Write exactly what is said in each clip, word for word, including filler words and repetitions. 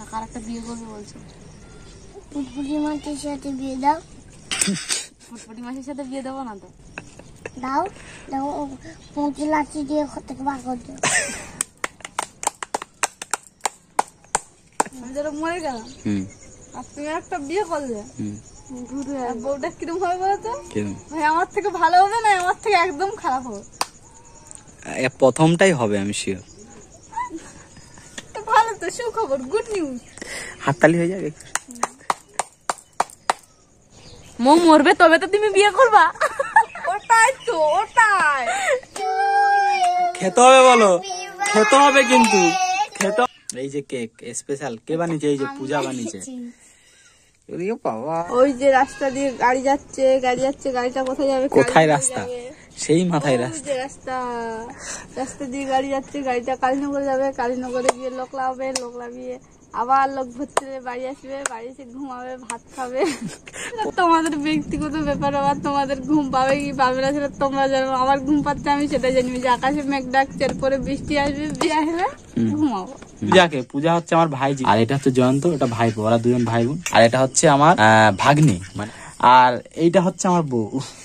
কার একটা বিয়ে করবে বলছো? ফুটফুটি মাছের সাথে বিয়ে দাও। ফুটফুটি মাছের সাথে বিয়ে দেবো না তো। দাও দাও, পুঁচি লাঠি দিয়ে ঘর থেকে বার করে দাও। আমি যেটা মরে গেলাম আর তুমি একটা বিয়ে করলে, বউটা কিরম হবে বলতো? ভাই আমার থেকে ভালো হবে না আমার থেকে একদম খারাপ হবে? প্রথমটাই হবে, আমি শিওর। তো ভালো তো, সুখবর, গুড নিউজ। হাততালি হয়ে যাবে। মৌ মরবে তবে তো তুমি বিয়ে করবা। ওটাই তো, ওটাই। খেতে হবে বলো, খেতে হবে কিন্তু খেতে। এই যে কেক স্পেশাল কে বানিয়েছে? এই যে পূজা বানিয়েছে। ওই যে রাস্তা দিয়ে গাড়ি যাচ্ছে, গাড়ি যাচ্ছে, গাড়িটা কোথায় যাবে? কোথায় রাস্তা? সেই মাথায় রাস্তা। রাস্তা রাস্তা দিয়ে গাড়ি যাচ্ছে, গাড়িটা কালীনগর যাবে, কালীনগরে গিয়ে লোক লাভবে, লোক লাভিয়ে আবার লোক ভর্তি বাড়ি আসবে, বাড়ি এসে ঘুমাবে, ভাত খাবে। তোমাদের ব্যক্তিগত ব্যাপার, আবার তোমাদের ঘুম পাবে কি পাবে না সেটা তোমরা জানো। আমার ঘুম পাচ্ছে আমি সেটা জানি যে আকাশে মেঘ ডাকছে, এরপরে বৃষ্টি আসবে, বিয়ে আসবে, ঘুমাবো। পূজাকে পূজা হচ্ছে আমার ভাইজি, আর এটা হচ্ছে জয়ন্ত, এটা ভাইপো, ওরা দুজন ভাই বোন। আর এটা হচ্ছে আমার ভাগ্নি, মানে আর এইটা হচ্ছে আমার বউ।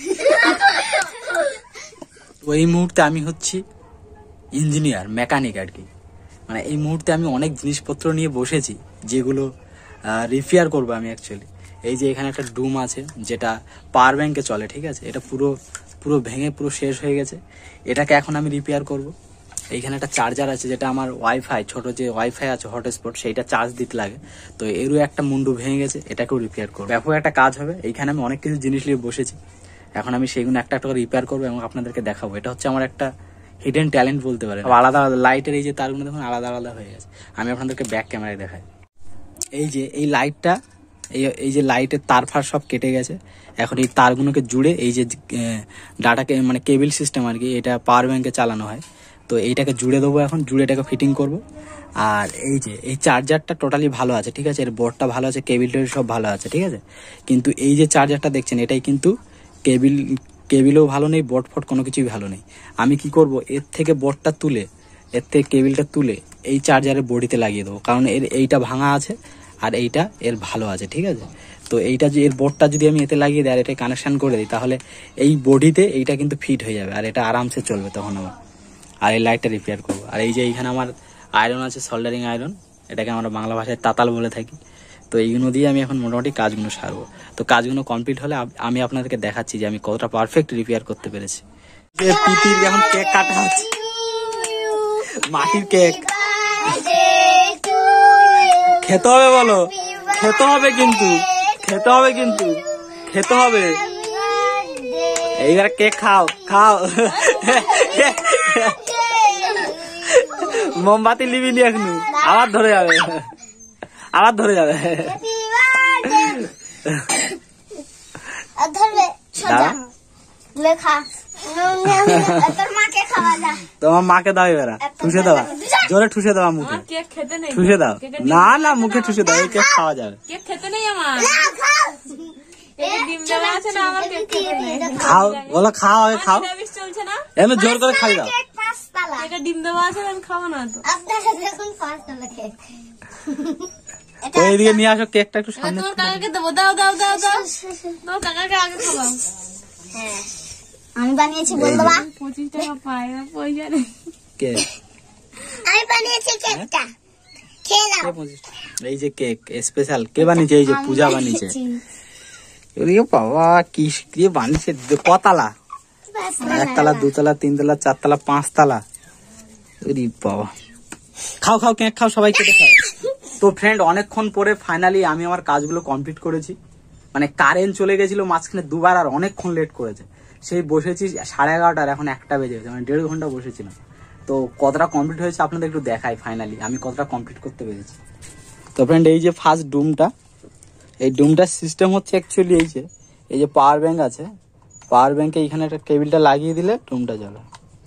তো এই মুহূর্তে আমি হচ্ছি ইঞ্জিনিয়ার, মেকানিক আর কি। মানে এই মুহূর্তে আমি অনেক জিনিসপত্র নিয়ে বসেছি যেগুলো রিপেয়ার করবো আমি অ্যাকচুয়ালি। এই যে এখানে একটা ডুম আছে যেটা পাওয়ার ব্যাংকে চলে, ঠিক আছে? এটা পুরো পুরো ভেঙে পুরো শেষ হয়ে গেছে, এটাকে এখন আমি রিপেয়ার করব। এইখানে একটা চার্জার আছে যেটা আমার ওয়াইফাই, ছোট যে ওয়াইফাই আছে হটস্পট, সেইটা চার্জ দিতে লাগে। তো এরও একটা মুন্ডু ভেঙে গেছে, এটাকেও রিপেয়ার করবো। ব্যাপক একটা কাজ হবে। এইখানে আমি অনেক কিছু জিনিস নিয়ে বসেছি, এখন আমি সেইগুলো একটা একটা করে রিপেয়ার করবো এবং আপনাদেরকে দেখাবো। এটা হচ্ছে আমার একটা হিডেন ট্যালেন্ট বলতে পারে। আলাদা আলাদা লাইটের এই যে তারগুলো দেখুন আলাদা আলাদা হয়ে গেছে। আমি আপনাদেরকে ব্যাক ক্যামেরায় দেখাই। এই যে এই লাইটটা, এই এই যে লাইটের তার ফার সব কেটে গেছে। এখন এই তারগুলোকে জুড়ে এই যে ডাটাকে মানে কেবিল সিস্টেম আর কি, এটা পাওয়ার ব্যাংকে চালানো হয়। তো এইটাকে জুড়ে দেবো, এখন জুড়ে এটাকে ফিটিং করব। আর এই যে এই চার্জারটা টোটালি ভালো আছে, ঠিক আছে? এর বোর্ডটা ভালো আছে, কেবিল টেবিল সব ভালো আছে, ঠিক আছে? কিন্তু এই যে চার্জারটা দেখছেন, এটাই কিন্তু কেবিল কেবিলও ভালো নেই, বোর্ড ফোর্ড কোনো কিছুই ভালো নেই। আমি কি করব, এর থেকে বোর্ডটা তুলে, এর থেকে কেবিলটা তুলে এই চার্জারের বডিতে লাগিয়ে দেবো, কারণ এর এইটা ভাঙা আছে আর এইটা এর ভালো আছে, ঠিক আছে? তো এইটা যে এর বোর্ডটা যদি আমি এতে লাগিয়ে দিই আর এটা কানেকশন করে দিই, তাহলে এই বডিতে এইটা কিন্তু ফিট হয়ে যাবে আর এটা আরামসে চলবে তখন আমার। আর এই লাইটটা রিপেয়ার করবো। আর এই যে এইখানে আমার আয়রন আছে, সোল্ডারিং আয়রন, এটাকে আমরা বাংলা ভাষায় তাতাল বলে থাকি। তো এইগুলো দিয়ে আমি এখন মোটামুটি কাজগুলো সারবো। তো কাজগুলো কমপ্লিট হলে আমি আপনাদেরকে দেখাচ্ছি যে আমি কতটা পারফেক্ট রিপেয়ার করতে পেরেছি। যে পিপির এখন কেক কাটা হচ্ছে, মাটির কেক। খেতে হবে বলো, খেতে হবে কিন্তু খেতে হবে কিন্তু খেতে হবে। এইবার কেক খাও খাও। মোমবাতি লিবি নি এখন, আবার ধরে যাবে, আবার ধরে যাবে। তোমার মাকে দাও, এবার ঠুসে দেওয়া, জোরে ঠুসে দেওয়া মুখে, ঠুসে দাও। না না মুখে ঠুসে দাও, এই কেক খাওয়া যাবে। খাও বলো, খাও আগে খাও, এমনি জোর করে খাই দাও। ডিম দেওয়া আছে, আমি খাবো না তো। তো এইদিকে নিয়ে আসো কেকটা একটু সামনে। তোমার কাকাকে দেবো, দাও দাও দাও দাও, তোমার কাকাকে আগে খাওয়াও। হ্যাঁ আমি বানিয়েছি, বল দেবা। পঁচিশ টাকা পাই না, পয়সা নেই। কেক আমি বানিয়েছি কেকটা, খেয়ে নাও। এই যে কেক স্পেশাল কে বানিয়েছে? এই যে পূজা বানিয়েছে। বাবা কি কি বানিয়েছে, কতলা? একতলা, দুতলা, তিনতলা, চারতলা, পাঁচতলা। বাবা খাও খাও কেক খাও, সবাই কেটে খাও। তো ফ্রেন্ড, অনেকক্ষণ পরে ফাইনালি আমি আমার কাজগুলো কমপ্লিট করেছি। মানে কারেন্ট চলে গেছিল মাঝখানে দুবার, আর অনেকক্ষণ লেট করেছে। সেই বসেছি সাড়ে এগারোটার, এখন একটা বেজে গেছে, মানে দেড় ঘন্টা বসেছিলাম। তো কতটা কমপ্লিট হয়েছে আপনাদের একটু দেখাই ফাইনালি আমি কতটা কমপ্লিট করতে পেরেছি। তো ফ্রেন্ড, এই যে ফার্স্ট ডুমটা, এই ডুমটার সিস্টেম হচ্ছে অ্যাকচুয়ালি এই যে এই যে পাওয়ার ব্যাংক আছে, পাওয়ার ব্যাংকে এইখানে একটা কেবিলটা লাগিয়ে দিলে ডুমটা জ্বলে।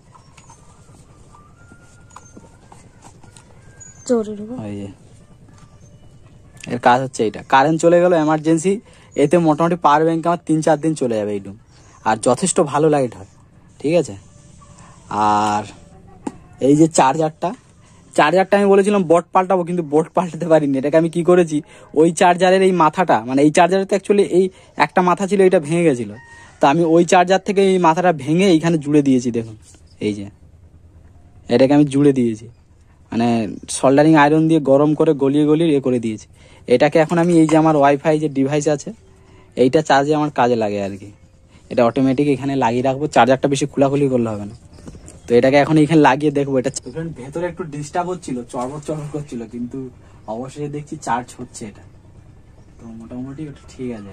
এর কাজ হচ্ছে এইটা। কারেন্ট চলে গেল এমার্জেন্সি, এতে মোটামুটি পাওয়ার ব্যাংক আমার তিন চার দিন চলে যাবে এই ডুম, আর যথেষ্ট ভালো লাইট হয়, ঠিক আছে? আর এই যে চার্জারটা, চার্জারটা আমি বলেছিলাম বোর্ড পাল্টাবো, কিন্তু বোর্ড পাল্টাতে পারিনি। এটাকে আমি কি করেছি, ওই চার্জারের এই মাথাটা, মানে এই চার্জারের তো অ্যাকচুয়ালি এই একটা মাথা ছিল, এটা ভেঙে গেছিল, তো আমি ওই চার্জার থেকে এই মাথাটা ভেঙে এইখানে জুড়ে দিয়েছি। দেখুন এই যে এটাকে আমি জুড়ে দিয়েছি, মানে সোল্ডারিং আয়রন দিয়ে গরম করে গলিয়ে গলিয়ে এ করে দিয়েছি। এটাকে এখন আমি এই যে আমার ওয়াইফাই যে ডিভাইস আছে এইটা চার্জে আমার কাজে লাগে আর কি। এটা অটোমেটিক এখানে লাগিয়ে রাখবো, চার্জারটা বেশি খোলাখুলি করলে হবে না। তো এটাকে এখন এখানে লাগিয়ে দেখবো। এটা ভেতরে একটু ডিস্টার্ব হচ্ছিল, চড়বড় চড়বড় করছিল, কিন্তু অবশ্যই দেখছি চার্জ হচ্ছে এটা, তো মোটামুটি ওটা ঠিক আছে।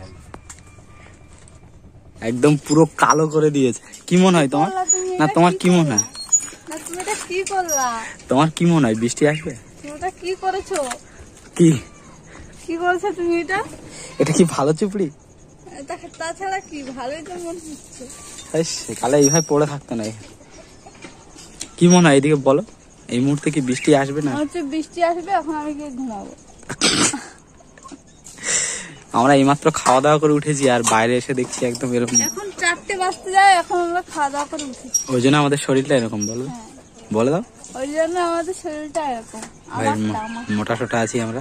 একদম পুরো কালো করে দিয়েছে। কি মনে হয় তোমার? না তোমার কি মনে হয়? না তুমি এটা কি করলা? তোমার কি মনে হয় বৃষ্টি আসবে? তুমি এটা কি করেছো? কি কি করেছো তুমি এটা? এটা কি ভালো চুপড়ি? তা- তাছাড়া কি ভালোই তো মনে হচ্ছে। কালে এইভাবে পড়ে থাকতো না। কি মনে হয় এদিকে বলো, এই মুহূর্তে কি বৃষ্টি আসবে না? হচ্ছে বৃষ্টি আসবে, এখন আমি গিয়ে ঘুমাবো। আমরা এইমাত্র খাওয়া দাওয়া করে উঠেছি আর বাইরে এসে দেখছি একদম এরকম। এখন চারটে বাজতে যায়, এখন আমরা খাওয়া দাওয়া করে উঠেছি। ওই জন্য আমাদের শরীরটা এরকম। বলো বলে দাও। ওই জন্য আমাদের শরীরটা এরকম। ভাই আমারটা, আমার। মোটা সোটা আছি আমরা।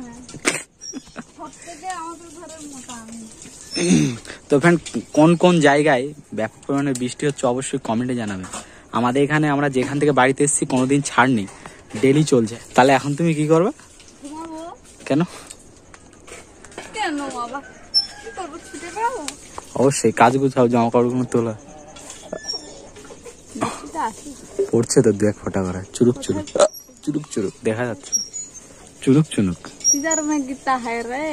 সবথেকে আমাদের ঘরের মোটা আমি। তো ফ্রেন্ড, কোন কোন জায়গায় ব্যাপক পরিমাণে বৃষ্টি হচ্ছে অবশ্যই কমেন্টে জানাবে। আমাদের এখানে আমরা যেখান থেকে বাড়িতে এসেছি কোনোদিন ছাড় নেই, ডেলি চলছে। তাহলে এখন তুমি কি করবে? ঘুমাবো। কেন কেন বাবা, কি করবো, ছুটে বেড়াবো? অবশ্যই কাজ গুছাও, জামা কাপড়গুলো তোলা। বৃষ্টিটা আসি। পড়ছে তো দু এক ফোঁটা করে, চুরুক চুরুক চুরুক চুরুক দেখা যাচ্ছে, চুনুক চুনুক। किधर में गिरता है रे,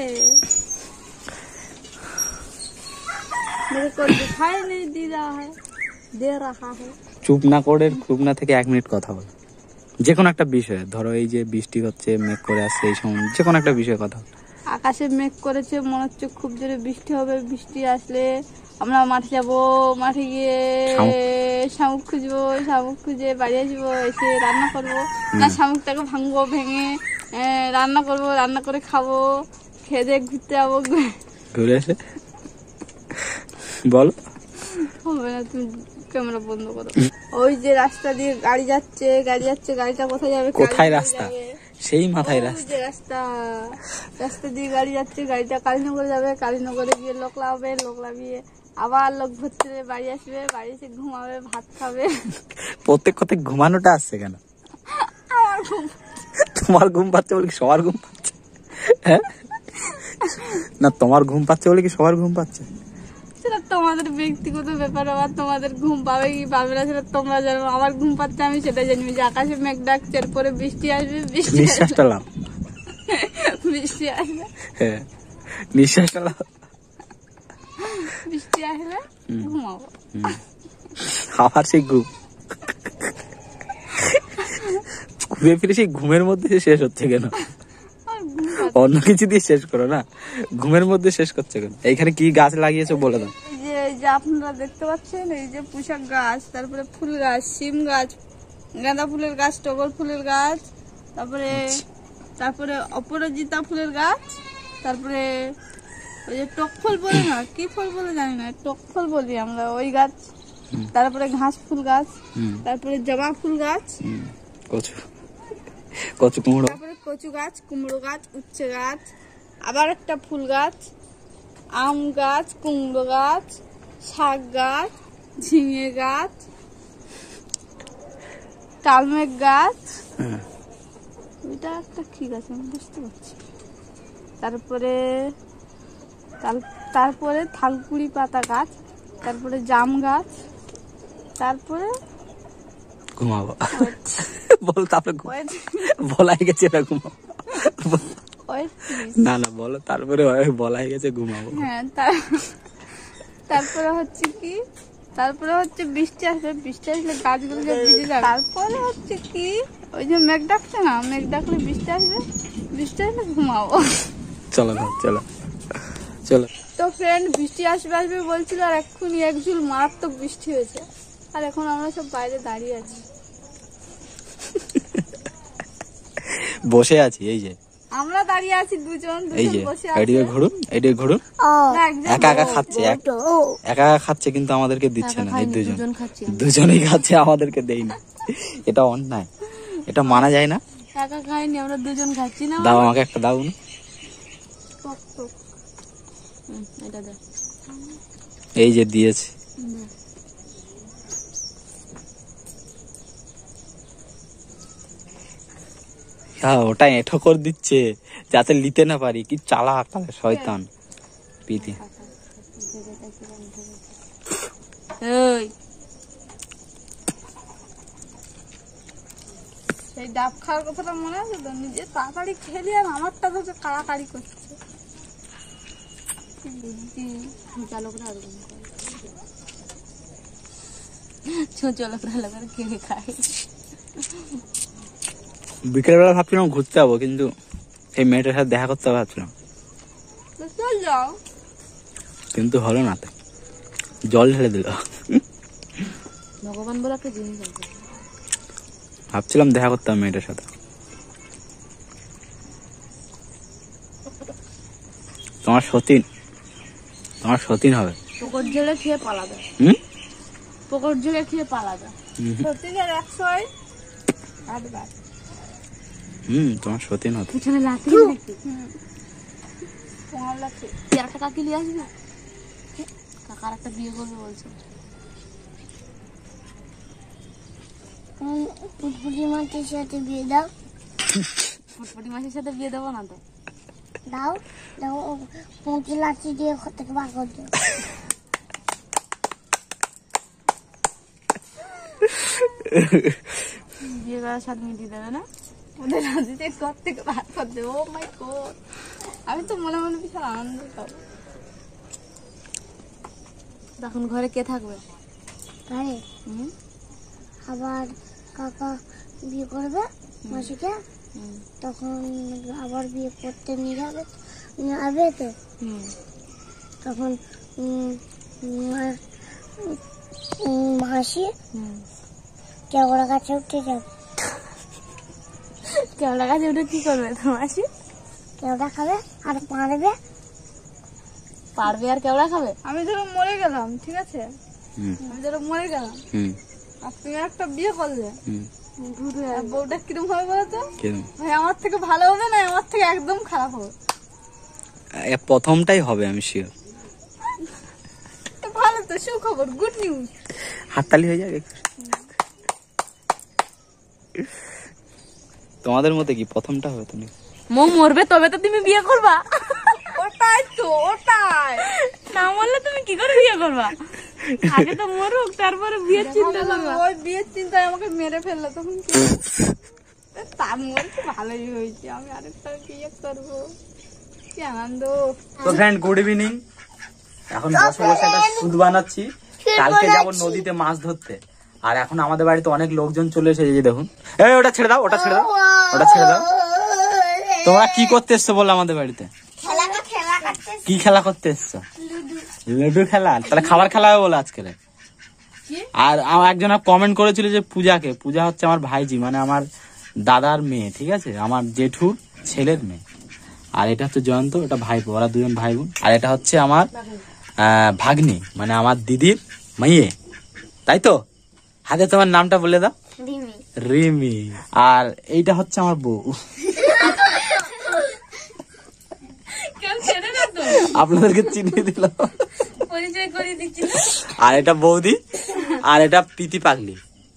मेरे को दिखाई नहीं दे रहा है, दे रहा है। চুপ না করে, চুপ না থেকে এক মিনিট কথা বল, যে কোনো একটা বিষয়ে। ধরো এই যে বৃষ্টি হচ্ছে, মেঘ করে আসছে, এই সময় যে কোনো একটা বিষয়ে কথা বল। আকাশে মেঘ করেছে, মনে হচ্ছে খুব জোরে বৃষ্টি হবে। বৃষ্টি আসলে আমরা মাঠে যাব, মাঠে গিয়ে শামুক খুঁজবো, শামুক খুঁজে বাড়ি আসবো, এসে রান্না করবো। না, শামুকটাকে ভাঙবো, ভেঙে আহ, রান্না করবো, রান্না করে খাবো, খেয়ে দিয়ে ঘুরতে যাবো। ঘুরে এসে বলো। হবে না, তুমি ক্যামেরা বন্ধ করো। ওই যে রাস্তা দিয়ে গাড়ি যাচ্ছে, গাড়ি যাচ্ছে, গাড়িটা কোথায় যাবে? কোথায় রাস্তা? সেই মাথায় ওই রাস্তা। যে রাস্তা, রাস্তা দিয়ে গাড়ি যাচ্ছে, গাড়িটা কালীনগরে যাবে, কালীনগরে গিয়ে লোক লাগাবে, লোক লাগিয়ে আবার লোক ভর্তি হয়ে বাড়ি আসবে, বাড়ি এসে ঘুমাবে, ভাত খাবে। প্রত্যেক কথায় ঘুমানোটা আসছে কেন? আমার ঘুম, তোমার ঘুম পাচ্ছে বলে কি সবার ঘুম পাচ্ছে? হ্যাঁ না, তোমার ঘুম পাচ্ছে বলে কি সবার ঘুম পাচ্ছে? সেটা তোমাদের ব্যক্তিগত ব্যাপার। আবার তোমাদের ঘুম পাবে কি পাবে না সেটা তোমরা জানো। আমার ঘুম পাচ্ছে, আমি সেটা জানি যে আকাশে মেঘ ডাকছে, এরপরে বৃষ্টি আসবে, বৃষ্টি নিঃশ্বাসটা লাও। বৃষ্টি আসবে, হ্যাঁ নিঃশ্বাসটা লাও। বৃষ্টি আসলে ঘুমাবো। আবার সেই ঘুম, ঘুরে ফিরে সেই ঘুমের মধ্যে শেষ হচ্ছে কেন? আর ঘুম অন্য কিছু দিয়ে শেষ করো না, ঘুমের মধ্যে শেষ করছে কেন? এইখানে কি গাছ লাগিয়েছো বলে দাও। এই যে এই যে আপনারা দেখতে পাচ্ছেন, এই যে পুঁশাক গাছ, তারপরে ফুল গাছ, শিম গাছ, গাঁদা ফুলের গাছ, টগর ফুলের গাছ, তারপরে তারপরে অপরাজিতা ফুলের গাছ, তারপরে ওই যে টক ফল বলে না, কি ফল বলে জানি না, টক ফল বলি আমরা, ওই গাছ, তারপরে ঘাস ফুল গাছ, তারপরে জবা ফুল গাছ, কচু কচু কুমড়ো, তারপরে কচু গাছ, কুমড়ো গাছ, উচ্ছে গাছ, আবার একটা ফুল গাছ, আম গাছ, কুমড়ো গাছ, শাক গাছ, ঝিঙে গাছ, কালমেঘ গাছ, ওইটা একটা কি গাছ আমি বুঝতে পারছি। তারপরে তারপরে থালকুড়ি পাতা গাছ, তারপরে জাম গাছ, তারপরে ঘুমাবো বল। তারপরে বলাই গেছে এটা ঘুমাবো। না না বলো, তারপরে বলাই গেছে ঘুমাবো। হ্যাঁ, তারপরে হচ্ছে কি, তারপরে হচ্ছে বৃষ্টি আসবে, বৃষ্টি আসলে গাছগুলো ভিজে যাবে। তারপরে হচ্ছে কি, ওই যে মেঘ ডাকছে না, মেঘ ডাকলে বৃষ্টি আসবে, বৃষ্টি আসলে ঘুমাবো। চলো না, চলো চলো। তো ফ্রেন্ড, বৃষ্টি আসবে আসবে বলছিল, আর এক্ষুনি একঝুল মারাত্মক বৃষ্টি হয়েছে, আর এখন আমরা সব বাইরে দাঁড়িয়ে আছি, বসে আছি। এই যে আমরা দাঁড়িয়ে আছি দুজন, এই দুজন যে বসে আছে। এদিকে ঘুরুন, এদিকে ঘুরুন। না, একজন একা একা খাচ্ছে, এক- একা একা খাচ্ছে, কিন্তু আমাদেরকে দিচ্ছে না। এই দুজন দুজনেই খাচ্ছে, আমাদেরকে দেয় না। এটা অন্যায়, এটা মানা যায় না। একা খাইনি, আমরা দুজন খাচ্ছি না। দাও আমাকে একটা দাও না। টক টক। হুম, এটা দে। এই যে দিয়েছে। হ্যাঁ ওটা এঁঠো করে দিচ্ছে যাতে নিতে না পারি। কি চালাক তাহলে শয়তান পিতি। এই সেই ডাব খাওয়ার কথাটা মনে আছে তো? নিজে তাড়াতাড়ি খেলি আর আমারটা তো কাড়াকাড়ি করছে। কি বুদ্ধি চালকরা এরকম করে। চলকরা লাগা খেয়ে খায়। বিকেলবেলা ভাবছিলাম ঘুরতে যাবো, কিন্তু এই মেয়েটার সাথে দেখা করতে ভাবছিলাম, চল যাও, কিন্তু হলো না। তো জল ঢেলে দিল। ভগবান বলে একটা জিনিস আছে। ভাবছিলাম দেখা করতাম মেয়েটার সাথে। তোমার সতীন, তোমার সতীন হবে। পকড় ঝেলে খেয়ে পালাবে। হুম, পকড় ঝেলে খেয়ে পালাবে। সতীনের একশো আটবার। হুম, তোমার সতীন হবে। পিছনে লাঠি দেখি। তোমার লাঠি। তুই একটা কাকি নিয়ে আসবি? কাকার একটা বিয়ে করবে বলছে। ফুটফুটি মাছের সাথে বিয়ে দাও। ফুটফুটি মাছের সাথে বিয়ে দেবো না তো। দাও দাও, পুঁটি লাঠি দিয়ে ঘর থেকে বার করে দাও। বিয়ে করার সাথে মিটিয়ে দেবে না? ওদের রাজিতে ঘর থেকে বার করে দেবো। ও মাই গড, আমি তো মনে মনে বিশাল আনন্দ পাবো। তখন ঘরে কে থাকবে? আরে হুম, আবার কাকা বিয়ে করবে মাসিকে, তখন আবার বিয়ে করতে নিয়ে যাবে নিয়ে যাবে তো। হুম, তখন উম, মা- উম, মাসি হুম। কেওড়া গাছে উঠে যাবে। কেওড়া গাছে উঠে কি করবে তোমার মাসি? কেওড়া খাবে আর পারবে। পারবে আর কেওড়া খাবে? আমি ধরো মরে গেলাম, ঠিক আছে? হুম, আমি ধরো মরে গেলাম, হুম, আর তুমি একটা বিয়ে করলে, হুম। আর বউটা কিরম হবে বলো তো? কিরম? ভাই আমার থেকে ভালো হবে না আমার থেকে একদম খারাপ হবে? এ প্রথমটাই হবে, আমি শিওর। তো ভালো তো, সুখবর, গুড নিউজ। হাততালি হয়ে যাবে। তোমাদের মতে কি প্রথমটা হবে? তুমি মো মরবে তবে তো তুমি বিয়ে করবা। ওটাই তো, ওটাই না মরলে তুমি কি করে বিয়ে করবা? আগে তো মরুক, তারপরে বিয়ের চিন্তা করবা। ওই বিয়ের চিন্তায় আমাকে মেরে ফেললো, তখন কি? তার মরতে ভালোই হয়েছে, আমি আরেকটা বিয়ে করবো। কি আনন্দ। তো ফ্রেন্ড, গুড ইভিনিং। এখন বসে বসে একটা সুদ বানাচ্ছি। কালকে যাবো নদীতে মাছ ধরতে। আর এখন আমাদের বাড়িতে অনেক লোকজন চলে এসেছে, যে দেখুন। এই ওটা ছেড়ে দাও, ওটা ছেড়ে দাও, ওটা ছেড়ে দাও। তোমরা কি করতে এসছো বলো আমাদের বাড়িতে? কি খেলা করতে এসছো? লুডু খেলা? তাহলে খাবার খেলা হবে বলে আজকে। আর একজন কমেন্ট করেছিল যে পূজাকে, পূজা হচ্ছে আমার ভাইজি, মানে আমার দাদার মেয়ে, ঠিক আছে, আমার জেঠুর ছেলের মেয়ে। আর এটা হচ্ছে জয়ন্ত, এটা ভাইপো, ওরা দুজন ভাই বোন। আর এটা হচ্ছে আমার আহ ভাগ্নি, মানে আমার দিদির মেয়ে, তাই তো? হাতে তোমার নামটা বলে দাও। রিমি। আর এইটা হচ্ছে আমার বউ। আপনাদেরকে চিনিয়ে দিলাম। আর এটা বৌদি, আর এটা পিতি পাগলি।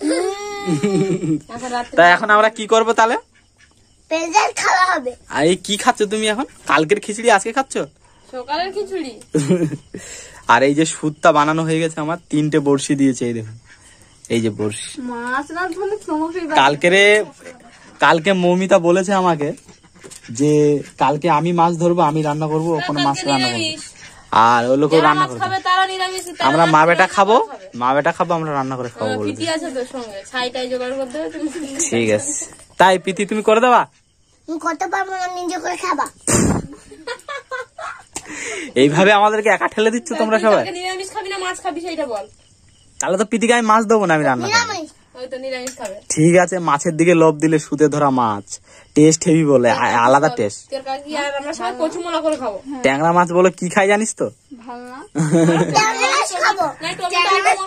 তাই এখন আমরা কি করবো তাহলে? খাওয়া হবে। আর এই কি খাচ্ছ তুমি এখন? কালকের খিচুড়ি আজকে খাচ্ছ? সকালের খিচুড়ি। আর এই যে সুদটা বানানো হয়ে গেছে আমার, তিনটে বড়শি দিয়েছে, এই দেখুন, এই যে বড়শি। মাছ না ধরলে তোমাকে কালকে কালকে মৌমিতা বলেছে আমাকে যে কালকে আমি মাছ ধরবো, আমি রান্না করবো, ওখানে মাছ রান্না করবো। আর ওই লোক রান্না করবে, আমরা মা বেটা খাবো, মা বেটা খাবো, আমরা রান্না করে খাবো বলে। ঠিক আছে, তাই পিতি তুমি করে দেবা? করতে পারবো না, নিজে করে খাবা। এইভাবে আমাদেরকে একা ঠেলে দিচ্ছ তোমরা সবাই। নিরামিষ খাবি না মাছ খাবি সেটা বল। তাহলে তো পিতিকে আমি মাছ দেবো না, আমি রান্না করবো। ওই তো নিরামিষ খাবে। ঠিক আছে, মাছের দিকে লোভ দিলে সুতে ধরা মাছ টেস্ট হেভি বলে, আলাদা টেস্ট। তোর কাকি আর আমরা সবাই কচু মোলা করে খাবো। ট্যাংরা মাছ বলে কি খাই জানিস তো? ভালো না। খাবো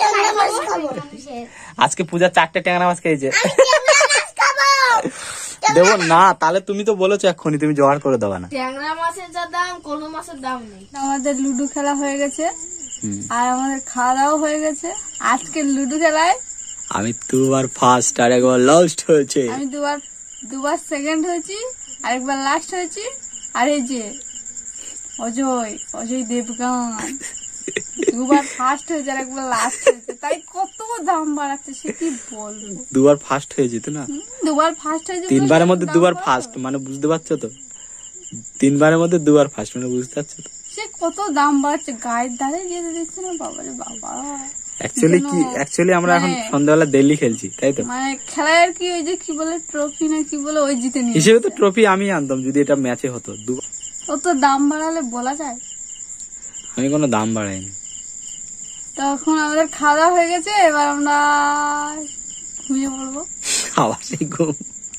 আজকে পূজা চারটে ট্যাংরা মাছ খেয়েছে। দেবো না, তাহলে তুমি তো বলেছো এক্ষুনি তুমি জোগাড় করে দেবা না। ট্যাংরা মাছের যা দাম কোনো মাছের দাম নেই। আমাদের লুডো খেলা হয়ে গেছে হুম। আর আমাদের খাওয়া দাওয়া হয়ে গেছে। আজকে লুডো খেলায় আমি দুবার ফার্স্ট আর একবার লাস্ট হয়েছে। আমি দুবার দুবার সেকেন্ড হয়েছি, আরেকবার লাস্ট হয়েছি। আর এই যে অজয় অজয় দেবগান দুবার ফার্স্ট হয়েছে আর একবার লাস্ট হয়েছে, তাই কত দাম বাড়াচ্ছে সে কি বলবো। দুবার ফার্স্ট হয়ে যেত না, হুম, দুবার ফার্স্ট হয়েছে, তিনবারের মধ্যে দাম দুবার বাড়ালো। ফার্স্ট মানে বুঝতে পারছো তো, তিনবারের মধ্যে দুবার ফার্স্ট মানে বুঝতে পারছো তো। সে কত দাম বাড়ছে, গায়ের ধারে যেতে দিচ্ছে না। বাবারে বাবা, অ্যাকচুয়ালি কি অ্যাকচুয়ালি আমরা এখন মানে- সন্ধ্যাবেলা দিল্লি খেলছি, তাই তো? মানে খেলায় আর কি ওই যে কি বলে ট্রফি না কি বলে ওই জিতে নিয়ে হিসেবে তো ট্রফি আমি আনতাম যদি এটা ম্যাচে হতো। দু- অত দাম বাড়ালে বলা যায়। আমি কোনো দাম বাড়াইনি। তখন আমাদের খাওয়া দাওয়া হয়ে গেছে, এবার আমরা ঘুমিয়ে পড়বো। আবার সেই ঘুম,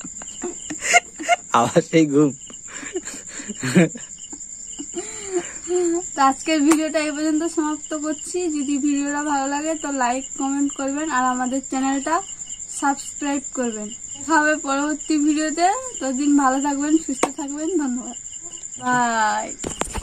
আবার সেই ঘুম। তো আজকের ভিডিওটা এই পর্যন্ত সমাপ্ত করছি। যদি ভিডিওটা ভালো লাগে তো লাইক কমেন্ট করবেন আর আমাদের চ্যানেলটা সাবস্ক্রাইব করবেন। দেখা হবে পরবর্তী ভিডিওতে। ততদিন ভালো থাকবেন, সুস্থ থাকবেন। ধন্যবাদ, বাই।